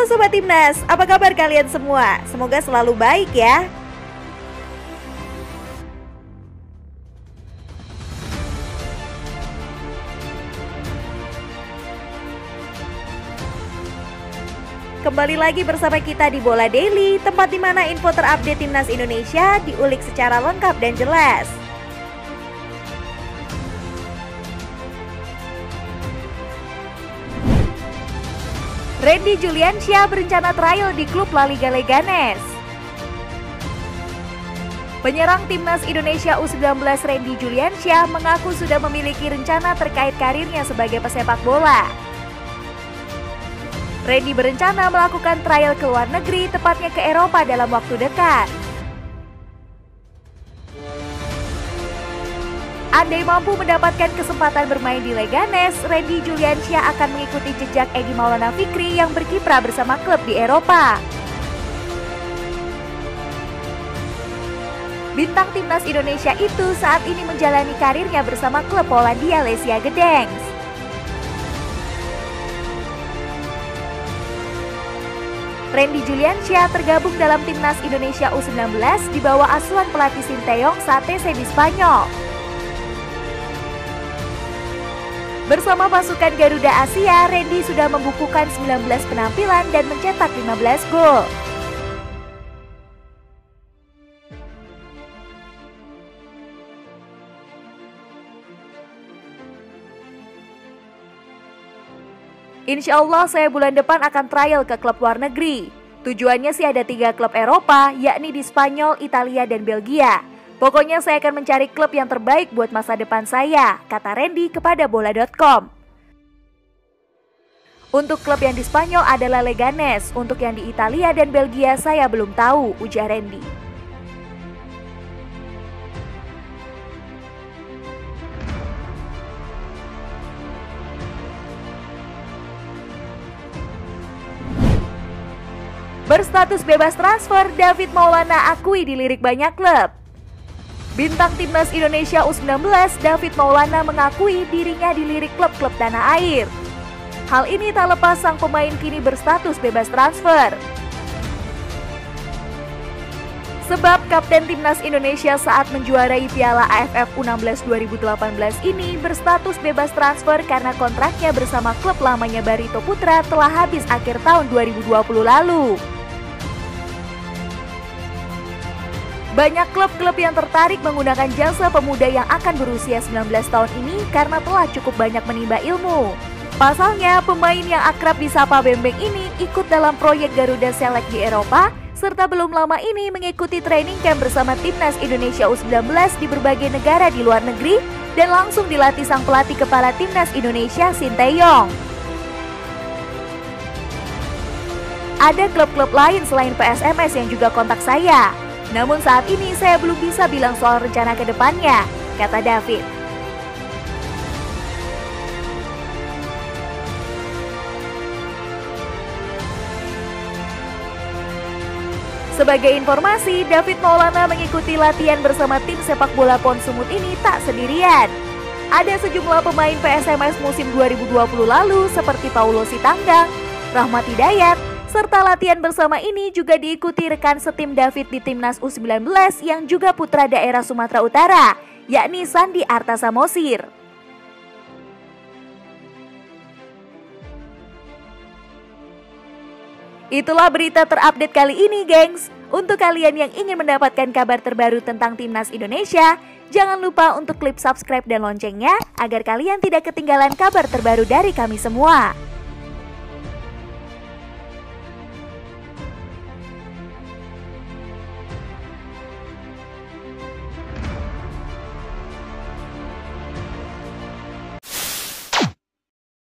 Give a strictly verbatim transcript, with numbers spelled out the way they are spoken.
Halo Sobat Timnas, apa kabar kalian semua? Semoga selalu baik ya. Kembali lagi bersama kita di Bola Daily, tempat di mana info terupdate Timnas Indonesia diulik secara lengkap dan jelas. Randy Juliansyah berencana trial di klub La Liga Leganes. Penyerang Timnas Indonesia U sembilan belas Randy Juliansyah mengaku sudah memiliki rencana terkait karirnya sebagai pesepak bola. Randy berencana melakukan trial ke luar negeri, tepatnya ke Eropa dalam waktu dekat. Andai mampu mendapatkan kesempatan bermain di Leganes, Randy Juliansyah akan mengikuti jejak Egy Maulana Fikri yang berkiprah bersama klub di Eropa. Bintang Timnas Indonesia itu saat ini menjalani karirnya bersama klub Polandia Lesia Gdańsk. Randy Juliansyah tergabung dalam Timnas Indonesia U sembilan belas di bawah asuhan pelatih Sinteyong saat T C di Spanyol. Bersama pasukan Garuda Asia, Randy sudah membukukan sembilan belas penampilan dan mencetak lima belas gol. Insya Allah saya bulan depan akan trial ke klub luar negeri. Tujuannya sih ada tiga klub Eropa, yakni di Spanyol, Italia, dan Belgia. Pokoknya saya akan mencari klub yang terbaik buat masa depan saya, kata Randy kepada bola titik com. Untuk klub yang di Spanyol adalah Leganes, untuk yang di Italia dan Belgia saya belum tahu, ujar Randy. Berstatus bebas transfer, David Maulana akui dilirik banyak klub. Bintang Timnas Indonesia U sembilan belas, David Maulana mengakui dirinya dilirik klub-klub tanah air. Hal ini tak lepas sang pemain kini berstatus bebas transfer. Sebab Kapten Timnas Indonesia saat menjuarai Piala A F F U enam belas dua ribu delapan belas ini berstatus bebas transfer karena kontraknya bersama klub lamanya Barito Putra telah habis akhir tahun dua ribu dua puluh lalu. Banyak klub-klub yang tertarik menggunakan jasa pemuda yang akan berusia sembilan belas tahun ini karena telah cukup banyak menimba ilmu. Pasalnya, pemain yang akrab disapa Bembeng ini ikut dalam proyek Garuda Select di Eropa, serta belum lama ini mengikuti training camp bersama Timnas Indonesia U sembilan belas di berbagai negara di luar negeri dan langsung dilatih sang pelatih kepala Timnas Indonesia, Sinteyong. Ada klub-klub lain selain P S M S yang juga kontak saya. Namun saat ini saya belum bisa bilang soal rencana ke depannya, kata David. Sebagai informasi, David Maulana mengikuti latihan bersama tim sepak bola Pon Sumut ini tak sendirian. Ada sejumlah pemain P S M S musim dua ribu dua puluh lalu seperti Paulo Sitanggang, Rahmat Hidayat, serta latihan bersama ini juga diikuti rekan setim David di Timnas U sembilan belas yang juga putra daerah Sumatera Utara, yakni Sandi Arta Samosir. Itulah berita terupdate kali ini, gengs. Untuk kalian yang ingin mendapatkan kabar terbaru tentang Timnas Indonesia, jangan lupa untuk klik subscribe dan loncengnya agar kalian tidak ketinggalan kabar terbaru dari kami semua.